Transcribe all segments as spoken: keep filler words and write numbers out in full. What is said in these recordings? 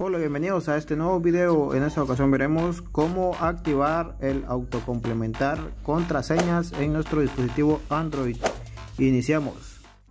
Hola, bienvenidos a este nuevo video. En esta ocasión veremos cómo activar el autocomplementar contraseñas en nuestro dispositivo Android. Iniciamos.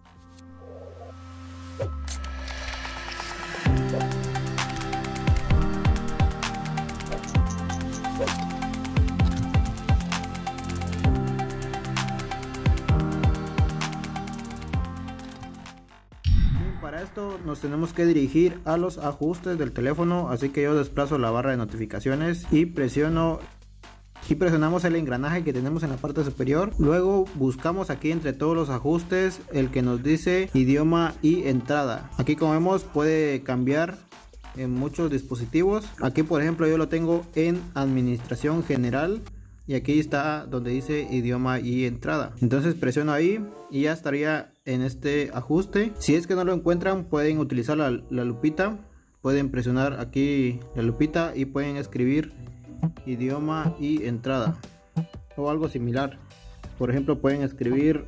Para esto nos tenemos que dirigir a los ajustes del teléfono, así que yo desplazo la barra de notificaciones y presiono y presionamos el engranaje que tenemos en la parte superior. Luego buscamos aquí entre todos los ajustes el que nos dice idioma y entrada. Aquí, como vemos, puede cambiar en muchos dispositivos. Aquí, por ejemplo, yo lo tengo en administración general y aquí está donde dice idioma y entrada. Entonces presiono ahí y ya estaría en este ajuste. Si es que no lo encuentran, pueden utilizar la, la lupita. Pueden presionar aquí la lupita y pueden escribir idioma y entrada o algo similar. Por ejemplo, pueden escribir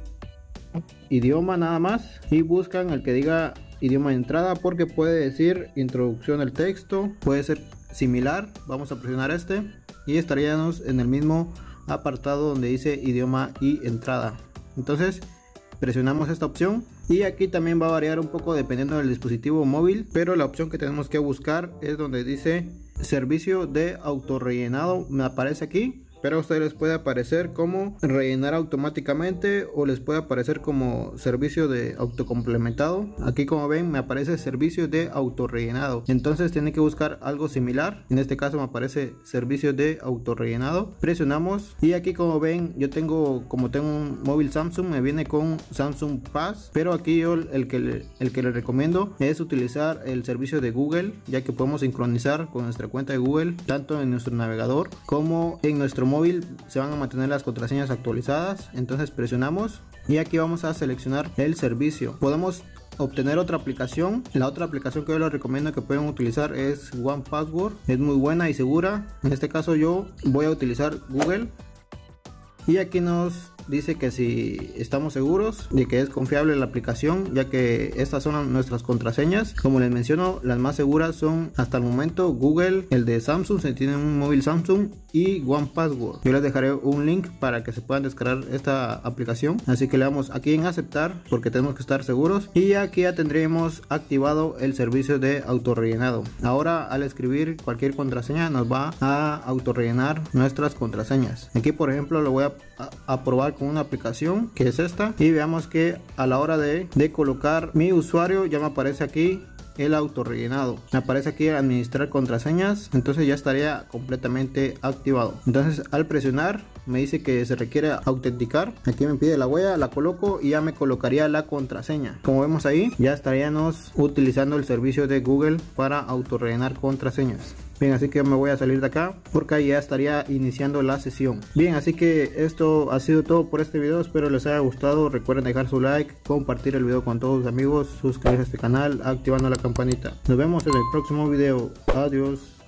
idioma nada más y buscan el que diga idioma de entrada, porque puede decir introducción del texto, puede ser similar. Vamos a presionar este y estaríamos en el mismo apartado donde dice idioma y entrada. Entonces presionamos esta opción y aquí también va a variar un poco dependiendo del dispositivo móvil, pero la opción que tenemos que buscar es donde dice servicio de autorrellenado. Me aparece aquí, pero a ustedes les puede aparecer como rellenar automáticamente o les puede aparecer como servicio de autocomplementado. Aquí, como ven, me aparece servicio de autorrellenado. Entonces tienen que buscar algo similar. En este caso me aparece servicio de autorrellenado. Presionamos y aquí, como ven, yo tengo como tengo un móvil Samsung, me viene con Samsung Pass, pero aquí yo el que le, el que les recomiendo es utilizar el servicio de Google, ya que podemos sincronizar con nuestra cuenta de Google tanto en nuestro navegador como en nuestro móvil. móvil se van a mantener las contraseñas actualizadas. Entonces presionamos y aquí vamos a seleccionar el servicio. Podemos obtener otra aplicación. La otra aplicación que yo les recomiendo que pueden utilizar es one password. Es muy buena y segura. En este caso yo voy a utilizar Google y aquí nos dice que si estamos seguros de que es confiable la aplicación, ya que estas son nuestras contraseñas. Como les menciono, las más seguras son hasta el momento Google, el de Samsung si tienen un móvil Samsung, y one password. Yo les dejaré un link para que se puedan descargar esta aplicación, así que le damos aquí en aceptar porque tenemos que estar seguros y aquí ya tendremos activado el servicio de autorrellenado. Ahora, al escribir cualquier contraseña, nos va a autorrellenar nuestras contraseñas. Aquí, por ejemplo, lo voy a, a, a probar con una aplicación que es esta y veamos que a la hora de, de colocar mi usuario ya me aparece aquí el autorrellenado, me aparece aquí administrar contraseñas. Entonces ya estaría completamente activado. Entonces al presionar me dice que se requiere autenticar. Aquí me pide la huella, la coloco y ya me colocaría la contraseña. Como vemos ahí, ya estaríamos utilizando el servicio de Google para autorrellenar contraseñas. Bien, así que me voy a salir de acá porque ahí ya estaría iniciando la sesión. Bien, así que esto ha sido todo por este video. Espero les haya gustado. Recuerden dejar su like, compartir el video con todos sus amigos, suscribirse a este canal activando la campanita. Nos vemos en el próximo video. Adiós.